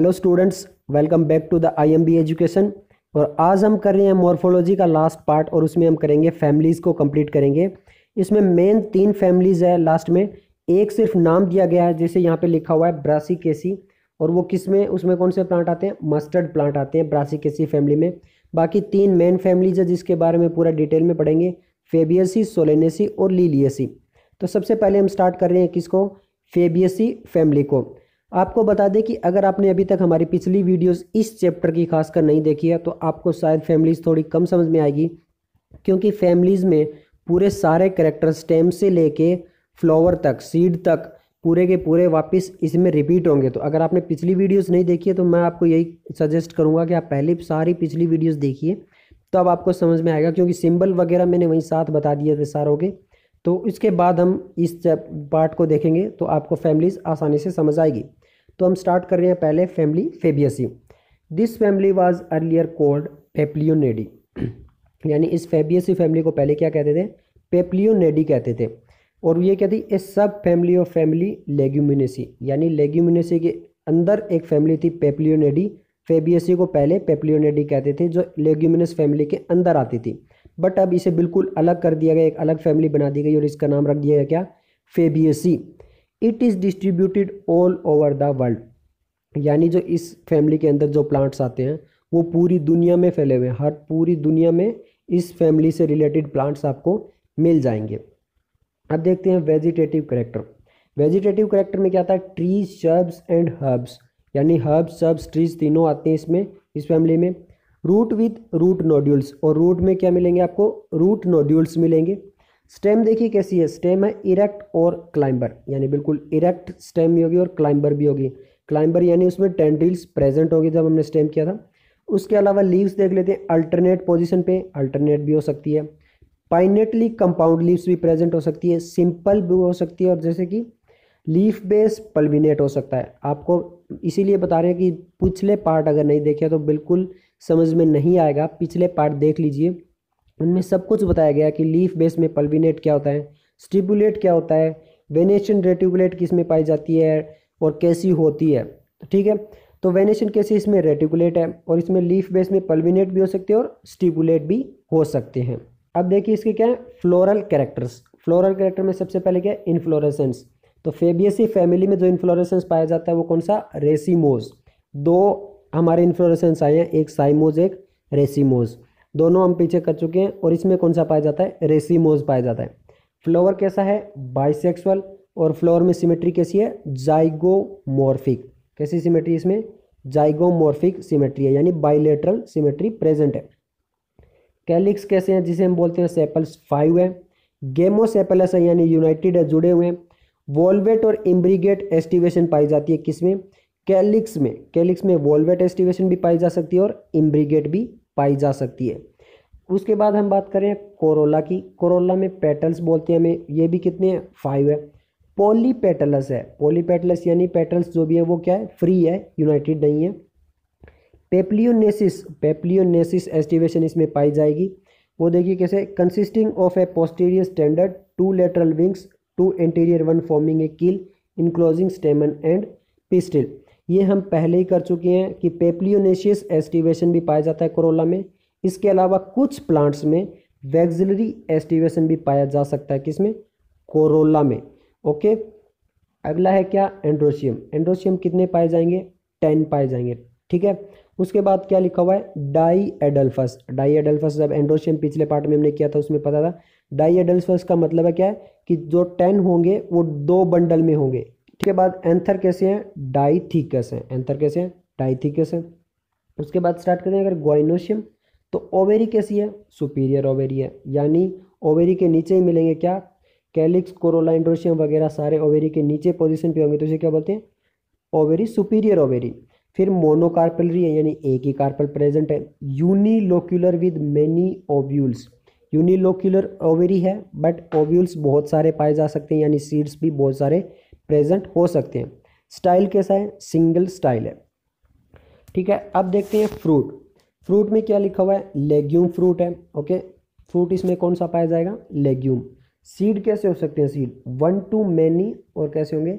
Hello students, welcome back to the IMB education. और आज हम कर रहे हैं मॉर्फोलॉजी का लास्ट पार्ट और उसमें हम करेंगे फैमिलीज़ को कंप्लीट करेंगे। इसमें मेन 3 फैमिलीज़ है, लास्ट में एक सिर्फ नाम दिया गया है जैसे यहाँ पे लिखा हुआ है ब्रासिकेसी। और वो किस में, उसमें कौन से प्लांट आते हैं? मस्टर्ड प्लांट आते हैं ब्रासिकेसी फैमिली में। बाकी 3 मेन फैमिलीज है जिसके बारे में पूरा डिटेल में पढ़ेंगे, फेबियसी, सोलेनेसी और लीलियसी। तो सबसे पहले हम स्टार्ट कर रहे हैं किसको? फेबियसी फैमिली को। आपको बता दें कि अगर आपने अभी तक हमारी पिछली वीडियोस इस चैप्टर की खासकर नहीं देखी है तो आपको शायद फैमिलीज़ थोड़ी कम समझ में आएगी, क्योंकि फैमिलीज़ में पूरे सारे कैरेक्टर स्टेम से लेके फ्लावर तक, सीड तक, पूरे के पूरे वापस इसमें रिपीट होंगे। तो अगर आपने पिछली वीडियोस नहीं देखी है तो मैं आपको यही सजेस्ट करूँगा कि आप पहले सारी पिछली वीडियोज़ देखिए, तब आपको समझ में आएगा, क्योंकि सिंबल वगैरह मैंने वहीं साथ बता दिए थे सारों के। तो इसके बाद हम इस पार्ट को देखेंगे तो आपको फैमिलीज़ आसानी से समझ आएगी। तो हम स्टार्ट कर रहे हैं पहले family Fabaceae. This family was earlier called Papilionaceae. यानी इस फेबियसी फैमिली को पहले क्या कहते थे? पेप्लियोनेडी कहते थे। और ये क्या थी? A subfamily of family Leguminosae. यानी लेग्यूमिनेसी के अंदर एक फैमिली थी पेप्लियोनेडी। फेबियसी को पहले पेप्लियोनेडी कहते थे, जो लेग्यूमिनस फैमिली के अंदर आती थी। बट अब इसे बिल्कुल अलग कर दिया गया, एक अलग फैमिली बना दी गई और इसका नाम रख दिया गया क्या? Fabaceae. It is distributed all over the world. यानी जो इस फैमिली के अंदर जो प्लांट्स आते हैं वो पूरी दुनिया में फैले हुए हैं। हर पूरी दुनिया में इस फैमिली से रिलेटेड प्लांट्स आपको मिल जाएंगे। अब देखते हैं वेजिटेटिव करेक्टर। वेजिटेटिव करेक्टर में क्या आता है? Trees, shrubs and herbs. यानी हर्ब्स, शर्ब्स, ट्रीज तीनों आते हैं इसमें, इस फैमिली में। Root with root nodules. और रूट में क्या मिलेंगे आपको? रूट नोड्यूल्स मिलेंगे। स्टेम देखिए कैसी है, स्टेम है इरेक्ट और क्लाइंबर। यानी बिल्कुल इरेक्ट स्टेम भी होगी और क्लाइंबर भी होगी। क्लाइंबर यानी उसमें टेंड्रिल्स प्रेजेंट होगी जब हमने स्टेम किया था। उसके अलावा लीव्स देख लेते हैं, अल्टरनेट पोजीशन पे, अल्टरनेट भी हो सकती है। पाइनेटली कंपाउंड लीव्स भी प्रेजेंट हो सकती है, सिंपल भी हो सकती है, और जैसे कि लीफ बेस पल्विनेट हो सकता है। आपको इसीलिए बता रहे हैं कि पिछले पार्ट अगर नहीं देखे तो बिल्कुल समझ में नहीं आएगा। पिछले पार्ट देख लीजिए, उनमें सब कुछ बताया गया कि लीफ बेस में पल्विनेट क्या होता है, स्टिपुलेट क्या होता है, वेनेशन रेटिकुलेट किस में पाई जाती है और कैसी होती है। ठीक है, तो वेनेशन कैसी? इसमें रेटिकुलेट है, और इसमें लीफ बेस में पल्विनेट भी हो सकते हैं और स्टिपुलेट भी हो सकते हैं। अब देखिए इसके क्या है? Floral characters. फ्लोरल कैरेक्टर में सबसे पहले क्या है? इन्फ्लोरेसेंस। तो फेबियसी फैमिली में जो इन्फ्लोरेसेंस पाया जाता है वो कौन सा? रेसिमोज। 2 हमारे इन्फ्लोरेसेंस आए हैं, एक साइमोज, एक रेसिमोज। दोनों हम पीछे कर चुके हैं। और इसमें कौन सा पाया जाता है? रेसिमोज पाया जाता है। फ्लावर कैसा है? बाइसेक्सुअल। और फ्लावर में सिमेट्री कैसी है? जाइगोमॉर्फिक। कैसी सिमेट्री इसमें? जाइगोमॉर्फिक सिमेट्री है, यानी बाइलेटरल सिमेट्री प्रेजेंट है। कैलिक्स कैसे हैं? जिसे हम बोलते हैं सेपल्स 5 है। गेमोसेपलस है, यानी यूनाइटेड है, जुड़े हुए हैं। वोल्वेट और इम्ब्रिगेट एस्टिवेशन पाई जाती है किसमें? कैलिक्स में। कैलिक्स में वोल्वेट एस्टिवेशन भी पाई जा सकती है और इम्ब्रिगेट भी पाई जा सकती है। उसके बाद हम बात करें कोरोला की। कोरोला में पेटल्स बोलते हैं हमें, ये भी कितने हैं? 5 है। पॉलीपेटलस है। पॉलीपेटलस यानी पेटल्स जो भी है वो क्या है? फ्री है, यूनाइटेड नहीं है। पेप्लियोनेसिस। पेप्लियोनेसिस एस्टिवेशन इसमें पाई जाएगी। वो देखिए कैसे? Consisting of a posterior standard, 2 lateral wings, 2 anterior one forming a keel enclosing स्टेमन and pistil. ये हम पहले ही कर चुके हैं कि पेप्लियोनेशियस एस्टिवेशन भी पाया जाता है कोरोला में। इसके अलावा कुछ प्लांट्स में वैक्सिलरी एस्टिवेशन भी पाया जा सकता है किसमें? कोरोला में। ओके, अगला है क्या? एंड्रोशियम। एंड्रोशियम कितने पाए जाएंगे? 10 पाए जाएंगे। ठीक है, उसके बाद क्या लिखा हुआ है? Diadelphous. डाई एडल्फस जब एंड्रोशियम पिछले पार्ट में हमने किया था उसमें पता था। डाई एडल्फस का मतलब है क्या है? कि जो 10 होंगे वो 2 बंडल में होंगे। के बाद एंथर कैसे हैं? डाइथिकस हैं। एंथर कैसे हैं? डाइथिकस हैं। उसके बाद स्टार्ट करें अगर ग्वाइनोशियम, तो ओवेरी कैसी है? सुपीरियर ओवेरी है, यानी ओवेरी के नीचे ही मिलेंगे क्या? कैलिक्स, कोरोला, एंड्रोशियम वगैरह सारे ओवेरी के नीचे पोजीशन पे होंगे, तो इसे क्या बोलते हैं? Ovary, superior ovary. फिर मोनोकार्पलरी है, यानी एक ही कार्पल प्रेजेंट है। Unilocular with many ovules. Unilocular ovary है बट ओव्यूल्स बहुत सारे पाए जा सकते हैं, यानी सीड्स भी बहुत सारे प्रेजेंट हो सकते हैं। स्टाइल कैसा है? सिंगल स्टाइल है। ठीक है, अब देखते हैं फ्रूट। फ्रूट में क्या लिखा हुआ है? लेग्यूम फ्रूट है। ओके, फ्रूट इसमें कौन सा पाया जाएगा? लेग्यूम। सीड कैसे हो सकते हैं? सीड 1 to many और कैसे होंगे?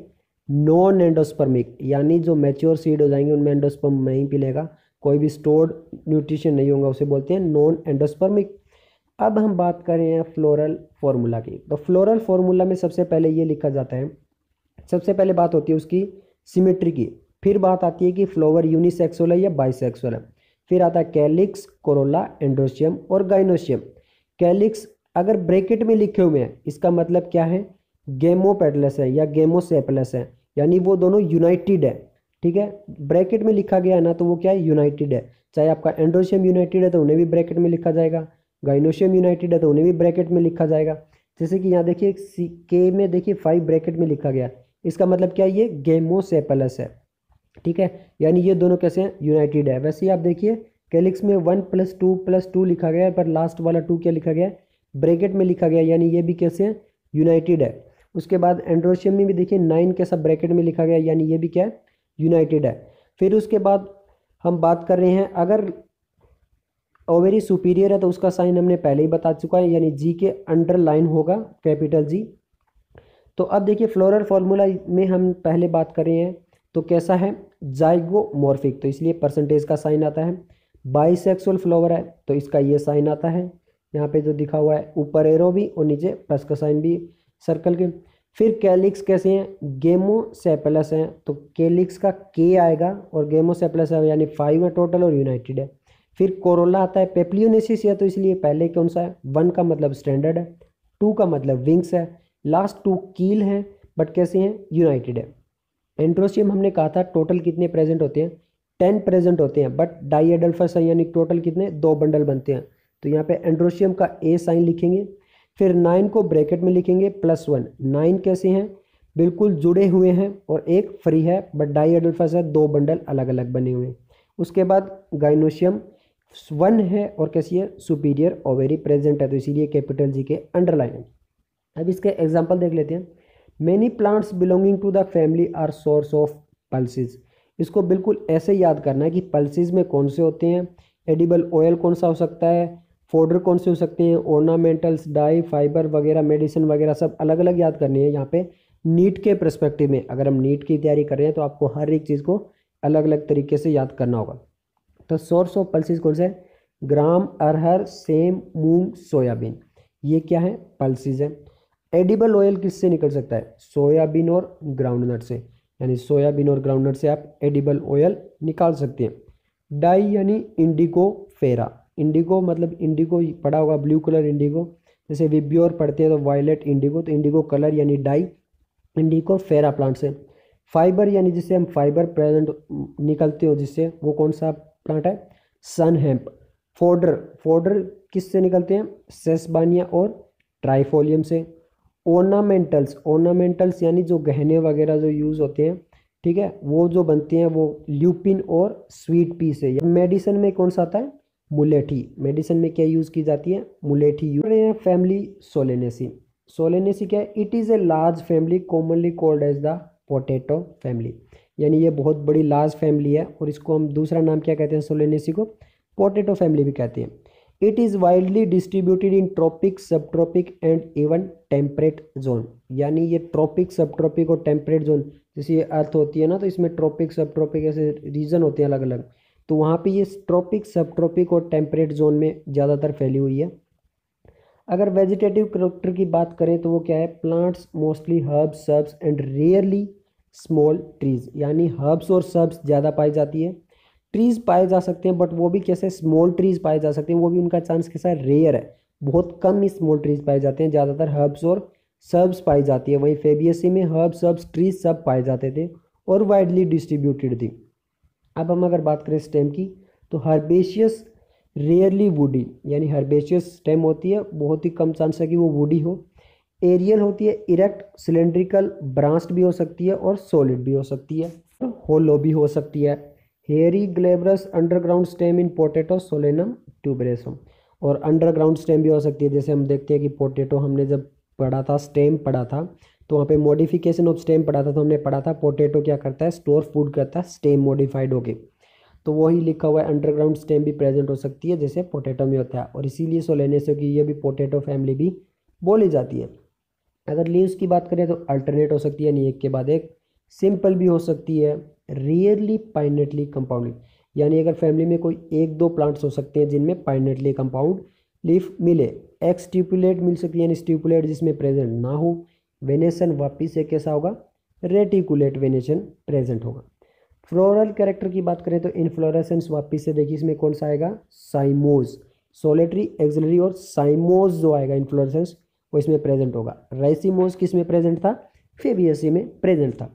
नॉन एंडोस्पर्मिक, यानी जो मैच्योर सीड हो जाएंगे उनमें एंडोस्पर्म नहीं मिलेगा, कोई भी स्टोर्ड न्यूट्रिशन नहीं होगा, उसे बोलते हैं नॉन एंडोस्पर्मिक। अब हम बात करें हैं फ्लोरल फार्मूला की। तो फ्लोरल फार्मूला में सबसे पहले ये लिखा जाता है, सबसे पहले बात होती है उसकी सिमेट्री की, फिर बात आती है कि फ्लावर यूनिसेक्सुअल है या बाइसेक्सुअल है, फिर आता है कैलिक्स, कोरोला, एंड्रोशियम और गाइनोशियम। कैलिक्स अगर ब्रैकेट में लिखे हुए हैं इसका मतलब क्या है, गेमोपेटलस है या गेमोसेपलस है, यानी वो दोनों यूनाइटेड है। ठीक है, ब्रैकेट में लिखा गया है ना तो वो क्या है, यूनाइटेड है। चाहे आपका एंड्रोशियम यूनाइटेड है तो उन्हें भी ब्रैकेट में लिखा जाएगा, गाइनोशियम यूनाइटेड है तो उन्हें भी ब्रैकेट में लिखा जाएगा। जैसे कि यहाँ देखिए के में देखिए 5 ब्रैकेट में लिखा गया, इसका मतलब क्या है, ये गेमोसेपलस है। ठीक है, यानी ये दोनों कैसे हैं, यूनाइटेड है। वैसे ही आप देखिए कैलिक्स में 1+2+2 लिखा गया है, पर लास्ट वाला 2 क्या लिखा गया है, ब्रैकेट में लिखा गया, यानी ये भी कैसे हैं, यूनाइटेड है। उसके बाद एंड्रोशियम में भी देखिए 9 कैसा ब्रैकेट में लिखा गया, यानी ये भी क्या है, यूनाइटेड है। फिर उसके बाद हम बात कर रहे हैं, अगर ओवेरी सुपीरियर है तो उसका साइन हमने पहले ही बता चुका है, यानी जी के अंडरलाइन होगा कैपिटल जी। तो अब देखिए फ्लोरल फार्मूला में हम पहले बात कर रहे हैं तो कैसा है, जाइगोमॉर्फिक, तो इसलिए परसेंटेज का साइन आता है। बाइसेक्सुअल फ्लावर है तो इसका ये साइन आता है, यहाँ पे जो दिखा हुआ है, ऊपर एरो भी और नीचे प्लस का साइन भी सर्कल के। फिर कैलिक्स कैसे हैं, गेमोसेपलस हैं, तो कैलिक्स का के आएगा और गेमोसेपलस है, यानी 5 है टोटल और यूनाइटेड है। फिर कोरोला आता है, पेप्लियोनेसिस है तो इसलिए पहले कौन सा है, 1 का मतलब स्टैंडर्ड है, 2 का मतलब विंग्स है, लास्ट 2 कील हैं बट कैसे हैं, यूनाइटेड है। एंड्रोशियम हमने कहा था टोटल कितने प्रेजेंट होते हैं, 10 प्रेजेंट होते हैं, बट डाइएडल्फस है यानी टोटल कितने, 2 बंडल बनते हैं। तो यहाँ पे एंड्रोशियम का ए साइन लिखेंगे, फिर 9 को ब्रैकेट में लिखेंगे +1। 9 कैसे हैं, बिल्कुल जुड़े हुए हैं और एक फ्री है, बट डाइएडल्फस है, 2 बंडल अलग अलग बने हुए हैं। उसके बाद गाइनोशियम 1 है और कैसी है, सुपीरियर ओवेरी प्रेजेंट है, तो इसीलिए कैपिटल जी के अंडरलाइन है। अब इसके एग्जाम्पल देख लेते हैं। Many plants belonging to the family are source of pulses. इसको बिल्कुल ऐसे याद करना है कि पल्सेस में कौन से होते हैं, एडिबल ऑयल कौन सा हो सकता है, फोडर कौन से हो सकते हैं, ऑर्नामेंटल्स, डाई, फाइबर वगैरह, मेडिसिन वगैरह, सब अलग अलग याद करनी है। यहाँ पे नीट के परस्पेक्टिव में अगर हम नीट की तैयारी कर रहे हैं तो आपको हर एक चीज़ को अलग अलग तरीके से याद करना होगा। तो सोर्स ऑफ पल्सेस कौन सा है, ग्राम, अरहर, सेम, मूंग, सोयाबीन, ये क्या है, पल्सेस है। एडिबल ऑयल किससे निकल सकता है, सोयाबीन और ग्राउंडनट से, यानी सोयाबीन और ग्राउंडनट से आप एडिबल ऑयल निकाल सकते हैं। डाई यानी इंडिगो फेरा, इंडिगो मतलब इंडिगो पढ़ा होगा, ब्लू कलर इंडिगो, जैसे विब्योर पढ़ते हैं तो वायलेट इंडिगो, तो इंडिगो कलर यानी डाई, इंडिगो फेरा प्लांट से। फाइबर यानी जिससे हम फाइबर प्रेजेंट निकलते हो जिससे, वो कौन सा प्लांट है, सन हेम्प। फोडर, फोडर किससे निकलते हैं, सेसबानिया और ट्राइफोलियम से। ऑर्नामेंटल्स, ऑर्नामेंटल्स यानी जो गहने वगैरह जो यूज़ होते हैं, ठीक है, वो जो बनते हैं वो ल्यूपिन और स्वीट पी से। मेडिसिन में कौन सा आता है, मुलेठी, मेडिसिन में क्या यूज़ की जाती है, मुलेठी यूज रहे हैं। फैमिली सोलेनेसी, सोलेनेसी क्या है, it is a large family commonly called as the potato family, यानी ये बहुत बड़ी लार्ज फैमिली है और इसको हम दूसरा नाम क्या कहते हैं, सोलेनेसी को पोटैटो फैमिली भी कहते हैं। It is widely distributed in tropic, subtropic and even temperate zone, यानी ये ट्रॉपिक, सब ट्रॉपिक और टेम्परेट जोन, जैसे ये अर्थ होती है ना तो इसमें ट्रॉपिक, सब ट्रॉपिक ऐसे रीजन होते हैं अलग अलग, तो वहाँ पे ये ट्रॉपिक, सब ट्रॉपिक और टेम्परेट जोन में ज़्यादातर फैली हुई है। अगर वेजिटेटिव कैरेक्टर की बात करें तो वो क्या है, plants mostly herbs, shrubs and rarely small trees, यानी हर्ब्स और सर्ब्स ज़्यादा पाई जाती है, ट्रीज पाए जा सकते हैं बट वो भी कैसे, स्मॉल ट्रीज पाए जा सकते हैं, वो भी उनका चांस कैसा रेयर है, बहुत कम ही स्मॉल ट्रीज पाए जाते हैं, ज़्यादातर हर्ब्स और सर्ब्स पाई जाती है। वहीं फेबियसी में हर्ब्स, सर्ब्स, ट्रीज सब पाए जाते थे और वाइडली डिस्ट्रीब्यूटेड थी। अब हम अगर बात करें स्टेम की तो हर्बेशियस रेयरली वुडी, यानी हर्बेशियस स्टेम होती है, बहुत ही कम चांस है कि वो वुडी हो। एरियल होती है, इरेक्ट, सिलेंड्रिकल, ब्रांच्ड भी हो सकती है और सॉलिड भी हो सकती है, होलो भी हो सकती है। Hairy glabrous underground stem in potato Solanum tuberosum, और अंडरग्राउंड स्टेम भी हो सकती है, जैसे हम देखते हैं कि पोटैटो हमने जब पढ़ा था, स्टेम पढ़ा था, तो वहाँ पे मॉडिफिकेशन ऑफ स्टेम पढ़ा था, तो हमने पढ़ा था पोटैटो क्या करता है, स्टोर फूड करता है स्टेम मॉडिफाइड होके, तो वही लिखा हुआ है अंडरग्राउंड स्टेम भी प्रेजेंट हो सकती है जैसे पोटैटो में होता है, और इसीलिए सोलेनेसियो की ये भी पोटैटो फैमिली भी बोली जाती है। अगर लीव्स की बात करें तो अल्टरनेट हो सकती है, यानी एक के बाद एक, सिंपल भी हो सकती है, रेयरली पाइनेटली कंपाउंड, यानी अगर फैमिली में कोई एक दो प्लांट्स हो सकते हैं जिनमें पाइनेटली कंपाउंड लीफ मिले। एक्सट्यूपुलेट मिल सकती है, यानी स्ट्यूपुलेट जिसमें प्रेजेंट ना हो। वेनेसन वापिस से कैसा होगा, रेटिकुलेट वेनेशन प्रेजेंट होगा। फ्लोरल कैरेक्टर की बात करें तो इनफ्लोरेसेंस वापिस से देखिए इसमें कौन सा आएगा, साइमोज, सोलेटरी, एक्सिलरी और साइमोज जो आएगा इन्फ्लोरेसेंस वो इसमें प्रेजेंट होगा। राइसिमोज किस में प्रेजेंट था, फेबियसी में प्रेजेंट था।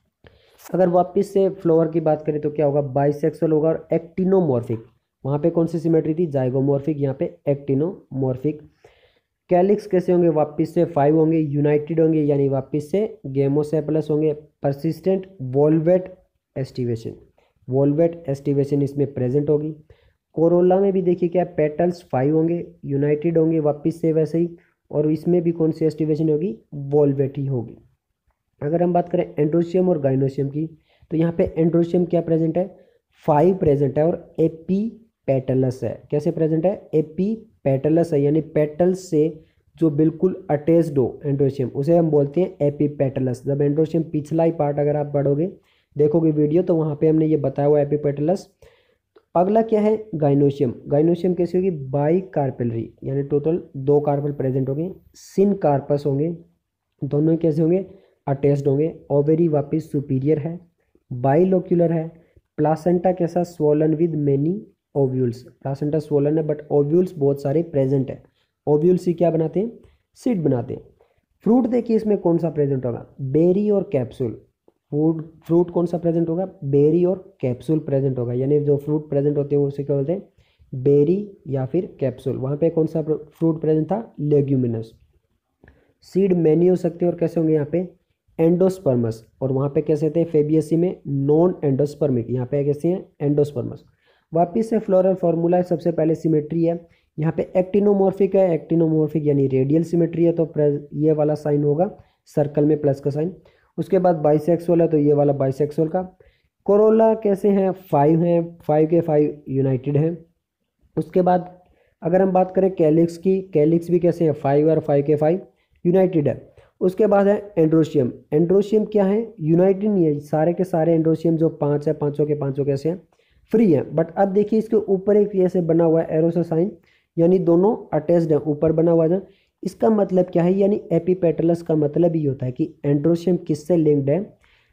अगर वापस से फ्लोवर की बात करें तो क्या होगा, बाइसेक्सुअल होगा और एक्टिनोमॉर्फिक। वहाँ पे कौन सी सिमेट्री थी, जाइगोमॉर्फिक, यहाँ पे एक्टिनोमॉर्फिक। कैलिक्स कैसे होंगे, वापस से 5 होंगे, यूनाइटेड होंगे, यानी वापस से गेमोसेपलस होंगे। Persistent valvate aestivation, valvate aestivation इसमें प्रेजेंट होगी। कोरोला में भी देखिए क्या, पेटल्स 5 होंगे, यूनाइटेड होंगे वापस से वैसे ही, और इसमें भी कौन सी एस्टिवेशन होगी, वोल्वेट ही होगी। अगर हम बात करें एंड्रोशियम और गाइनोशियम की, तो यहाँ पे एंड्रोशियम क्या प्रेजेंट है, 5 प्रेजेंट है और एपी पेटलस है। कैसे प्रेजेंट है, एपी पेटलस है, यानी पेटल्स से जो बिल्कुल अटैच्ड हो एंड्रोशियम उसे हम बोलते हैं एपी पेटलस। जब एंड्रोशियम पिछला ही पार्ट अगर आप पढ़ोगे देखोगे वीडियो तो वहाँ पे हमने ये बताया हुआ एपी पेटलस। अगला क्या है, गाइनोशियम। गाइनोशियम कैसे होगी, बाई कार्पेलरी, यानी टोटल 2 कार्पल प्रेजेंट होंगे। सिन कार्पस होंगे, दोनों कैसे होंगे, अटैच्ड होंगे। ओवेरी वापिस सुपीरियर है, बाइलोक्यूलर है। प्लासेंटा कैसा, swollen with many ovules, placenta swollen है बट ओव्यूल्स बहुत सारे प्रेजेंट है। ओव्यूल्स ही क्या बनाते हैं, सीड बनाते हैं। फ्रूट देखिए इसमें कौन सा प्रेजेंट होगा, बेरी और कैप्सूल। फ्रूट कौन सा प्रेजेंट होगा, बेरी और कैप्सूल प्रेजेंट होगा, यानी जो फ्रूट प्रेजेंट होते हैं उसे क्या बोलते हैं, बेरी या फिर कैप्सूल। वहाँ पे कौन सा फ्रूट प्रेजेंट था, लेग्यूमिनस। सीड मैनी हो सकते हैं और कैसे होंगे यहाँ पे, एंडोस्पर्मस, और वहाँ पे कैसे थे फेबियसी में, नॉन एंडोस्पर्मिक, यहाँ पे कैसे हैं, एंडोस्पर्मस। वापिस से फ्लोरल फॉर्मूला है, सबसे पहले सिमेट्री है, यहाँ पे एक्टिनोमॉर्फिक है, एक्टिनोमॉर्फिक यानी रेडियल सिमेट्री है तो ये वाला साइन होगा सर्कल में प्लस का साइन। उसके बाद बाइसेक्सुअल है तो ये वाला बाइसेक्सुअल का। कोरोला कैसे हैं, 5 हैं, 5 के 5 यूनाइटेड हैं। उसके बाद अगर हम बात करें कैलिक्स की, कैलिक्स भी कैसे हैं, 5 और 5 के 5 यूनाइटेड है। उसके बाद है एंड्रोशियम। एंड्रोशियम क्या है, यूनाइटेड नहीं है, सारे के सारे एंड्रोशियम जो 5 है, पाँचों के पाँचों कैसे हैं, फ्री है। बट अब देखिए इसके ऊपर एक ऐसे बना हुआ है एरो सा साइन, यानी दोनों अटैच्ड है, ऊपर बना हुआ है। इसका मतलब क्या है, यानी एपीपेटलस का मतलब ये होता है कि एंड्रोशियम किससे लिंक्ड है,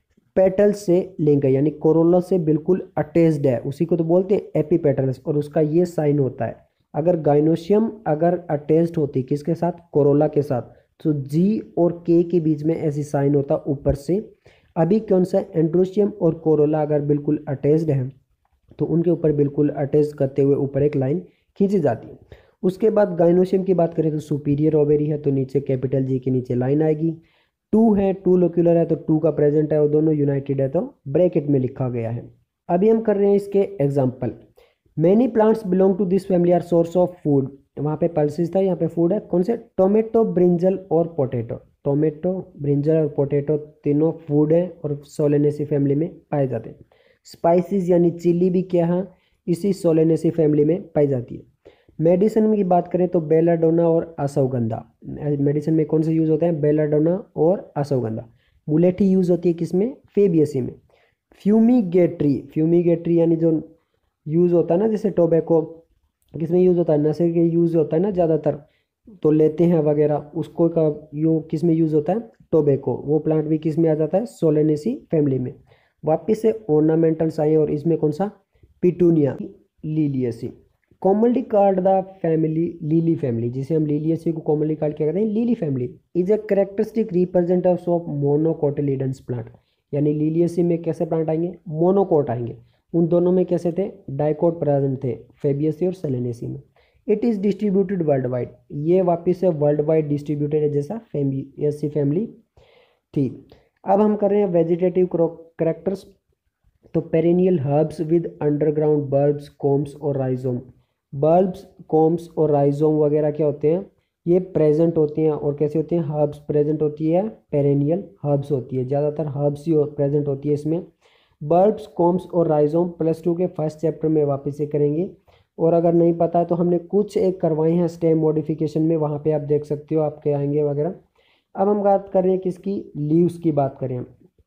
पेटल से लिंक है, यानी कोरोला से बिल्कुल अटैच्ड है, उसी को तो बोलते हैं एपीपेटलस, और उसका ये साइन होता है। अगर गाइनोशियम अगर अटैच्ड होती किसके साथ, कोरोला के साथ, तो जी और के के बीच में ऐसी साइन होता ऊपर से। अभी कौन सा, एंड्रोशियम और कोरोला अगर बिल्कुल अटैच्ड है तो उनके ऊपर बिल्कुल अटैच करते हुए ऊपर एक लाइन खींची जाती है। उसके बाद गाइनोशियम की बात करें तो सुपीरियर ओवेरी है तो नीचे कैपिटल जी के नीचे लाइन आएगी। 2 है, 2 लोक्यूलर है तो 2 का प्रेजेंट है और दोनों यूनाइटेड है तो ब्रैकेट में लिखा गया है। अभी हम कर रहे हैं इसके example. Many plants belong to this family are source of food, वहाँ पे पल्सेस था, यहाँ पे फूड है। कौन से, टोमेटो, ब्रिंजल और पोटैटो। टोमेटो, ब्रिंजल और पोटैटो तीनों फूड है और सोलेनेसी फैमिली में पाए जाते हैं। स्पाइसेस यानी चिली भी क्या है, इसी सोलेनेसी फैमिली में पाई जाती है। मेडिसिन की बात करें तो बेलाडोना और अश्वगंधा, मेडिसिन में कौन से यूज होते हैं, बेलाडोना और अश्वगंधा। मुलेठी यूज होती है किसमें, फेबियसी में। फ्यूमिगेट्री, फ्यूमिगेट्री यानी जो यूज होता है ना, जैसे टोबैको किसमें यूज होता है, नशे के यूज होता है ना ज़्यादातर, तो लेते हैं वगैरह, उसको का यू किस में यूज होता है, टोबैको। वो प्लांट भी किस में आ जाता है, सोलेनेसी फैमिली में। वापिस से ऑर्नामेंटल्स आए और इसमें कौन सा, petunia, Liliaceae. Commonly called the family lily family, जिसे हम लिलियसी को कॉमनली कॉल्ड क्या कहते हैं, lily family. Is a characteristic representative of monocotyledons plant, यानी लिलियसी में कैसे प्लांट आएंगे, मोनोकोट आएंगे। उन दोनों में कैसे थे, डाइकोट प्रेजेंट थे, फेबियसी और सेलेनेसी में। It is distributed worldwide, ये वापिस से वर्ल्ड वाइड डिस्ट्रीब्यूटेड है जैसा फेबियसी फैमिली थी। अब हम कर रहे हैं वेजिटेटिव कैरेक्टर्स। तो perennial herbs with underground bulbs, corms और राइजोम। बल्ब्स, कोम्स और राइजोम वगैरह क्या होते हैं, ये प्रेजेंट होते हैं। और कैसे होते हैं, हर्ब्स प्रेजेंट होती है, पेरेनियल हर्ब्स होती है, ज़्यादातर हर्ब्स ही प्रेजेंट होती है इसमें। बल्ब्स, कोम्स और राइजोम +2 के फर्स्ट चैप्टर में वापस से करेंगे, और अगर नहीं पता है तो हमने कुछ एक करवाए हैं स्टेम मॉडिफिकेशन में, वहाँ पे आप देख सकते हो, आपके आएंगे वगैरह। अब हम बात कर रहे हैं किसकी, लीव्स की बात करें हम।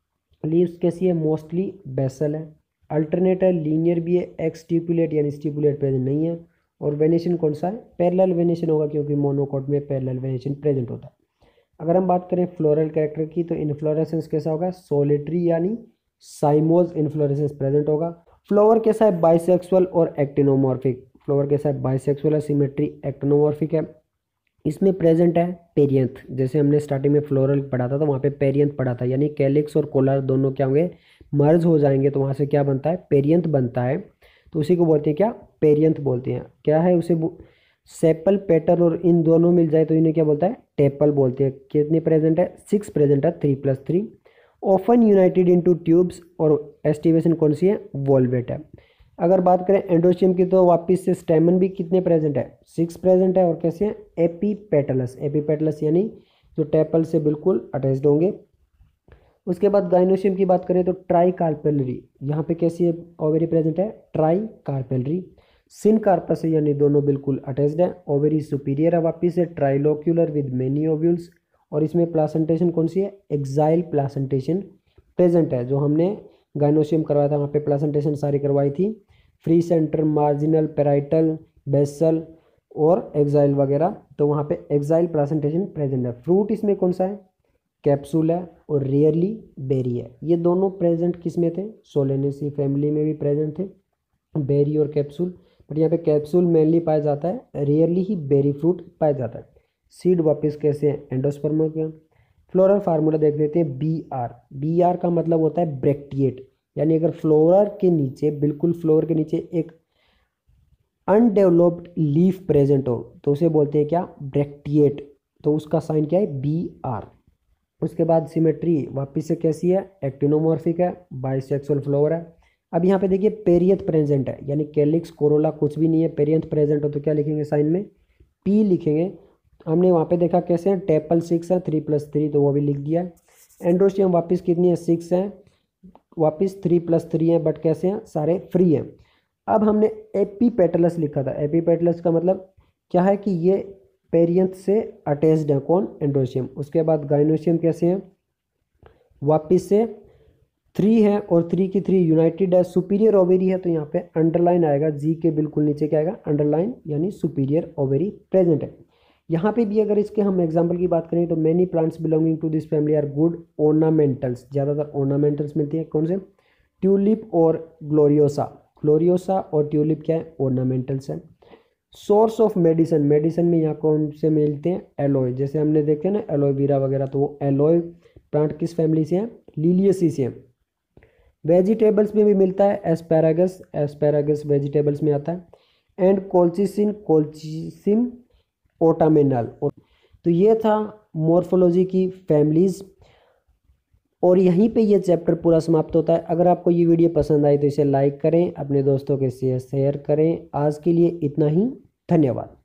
लीव्स कैसी है, मोस्टली बेसल है। अल्टरनेट है, लीनियर भी है, एक्सटिपुलेट यानी स्टिपुलेट प्रेजेंट नहीं है। और वेनेशन कौन सा है, पैरेलल वेनेशन होगा क्योंकि मोनोकॉट में पैरेलल वेनेशन प्रेजेंट होता है। अगर हम बात करें फ्लोरल कैरेक्टर की तो इन्फ्लोरेसेंस कैसा होगा, सोलिटरी यानी साइमोज इन्फ्लोरेसेंस प्रेजेंट होगा। फ्लावर कैसा है, बाइसेक्सुअल और एक्टिनोमॉर्फिक। फ्लावर कैसा है, बाइसेक्सुअल है, सिमेट्री एक्टिनोमॉर्फिक है। इसमें प्रेजेंट है पेरियंथ, जैसे हमने स्टार्टिंग में फ्लोरल पढ़ा था तो वहाँ पे पेरियंथ पढ़ा था, यानी कैलिक्स और कोलर दोनों क्या होंगे, मर्ज हो जाएंगे तो वहाँ से क्या बनता है, पेरियंथ बनता है। तो उसी को बोलते हैं क्या, पेरियंथ बोलते हैं। क्या है उसे, सेपल पेटल और इन दोनों मिल जाए तो इन्हें क्या बोलता है, टेपल बोलते हैं। कितनी प्रेजेंट है, 6 प्रेजेंट है, 3+3। ऑफन यूनाइटेड इनटू ट्यूब्स और एस्टिवेशन कौन सी है, वोल्वेट है। अगर बात करें एंडोस्टियम की तो वापिस से स्टेमन भी कितने प्रेजेंट है, 6 प्रेजेंट है। और कैसे हैं, एपीपेटलस, एपीपेटलस यानी जो टेपल से बिल्कुल अटैच्ड होंगे। उसके बाद गाइनोशियम की बात करें तो ट्राई कार्पेलरी, यहाँ पे कैसी है, ओवेरी प्रेजेंट है, ट्राई कार्पेलरी। सिन कार्पस है यानी दोनों बिल्कुल अटैच्ड है। ओवेरी सुपीरियर है, वापिस से ट्राइलोक्यूलर विद मेनी ओव्यूल्स। और इसमें प्लासेंटेशन कौन सी है, एक्साइल प्लासेंटेशन प्रेजेंट है। जो हमने गाइनोशियम करवाया था वहाँ पे प्लासेंटेशन सारी करवाई थी। Free central, marginal, parietal, basal और एक्साइल वगैरह, तो वहाँ पे एक्साइल प्लासेंटेशन प्रेजेंट है। फ्रूट इसमें कौन सा है, कैप्सूल है और रेयरली बेरी है। ये दोनों प्रेजेंट किस में थे, सोलेनेसी फैमिली में भी प्रेजेंट थे, बेरी और कैप्सूल। बट यहाँ पे कैप्सूल मेनली पाया जाता है, रेयरली ही बेरी फ्रूट पाया जाता है। सीड वापस कैसे हैं, एंडोस्पर्म के। फ्लोरल फार्मूला देख लेते हैं, बी आर का मतलब होता है ब्रैक्टिएट, यानी अगर फ्लोरल के नीचे, बिल्कुल फ्लोर के नीचे एक अनडेवलप्ड लीफ प्रेजेंट हो तो उसे बोलते हैं क्या, ब्रैक्टिएट। तो उसका साइन क्या है, बी आर। उसके बाद सिमेट्री वापिस से कैसी है, एक्टिनोमॉर्फिक है, बाइसेक्सुअल फ्लावर है। अब यहाँ पे देखिए पेरियंथ प्रेजेंट है, यानी कैलिक्स कोरोला कुछ भी नहीं है, पेरियंथ प्रेजेंट हो तो क्या लिखेंगे साइन में, पी लिखेंगे। हमने वहाँ पे देखा कैसे हैं, टेपल 6 है, 3+3 तो वो भी लिख दिया है। एंडोस्टियम वापिस कितनी है, 6 है, वापिस 3+3 है, बट कैसे हैं, सारे फ्री हैं। अब हमने एपीपेटलस लिखा था, एपीपेटलस का मतलब क्या है कि ये पेरियंथ से अटैच्ड है, कौन, एंडोस्टियम। उसके बाद गाइनोशियम कैसे हैं, वापिस से 3 है और 3 की 3 यूनाइटेड है, सुपीरियर ओवेरी है तो यहाँ पे अंडरलाइन आएगा, जी के बिल्कुल नीचे क्या आएगा, अंडरलाइन, यानी सुपीरियर ओवेरी प्रेजेंट है। यहाँ पे भी अगर इसके हम एग्जांपल की बात करें तो many plants belonging to this family are good ornamentals, ज़्यादातर ऑर्नामेंटल्स मिलती है, कौन से, ट्यूलिप और ग्लोरियोसा। ग्लोरियोसा और ट्यूलिप क्या है, ऑर्नामेंटल्स है। सोर्स ऑफ मेडिसिन, मेडिसिन में यहाँ कौन से मिलते हैं, एलोए, जैसे हमने देखे ना एलोवेरा वगैरह, तो वो एलोए प्लांट किस फैमिली से है, लिलियसी से है। वेजिटेबल्स में भी मिलता है, एस्पैरागस, एस्पैरागस वेजिटेबल्स में आता है। And colchicine, colchicine ornamental. तो ये था मॉर्फोलॉजी की फैमिलीज़, और यहीं पे ये चैप्टर पूरा समाप्त होता है। अगर आपको ये वीडियो पसंद आई तो इसे लाइक करें, अपने दोस्तों के साथ शेयर करें। आज के लिए इतना ही, धन्यवाद।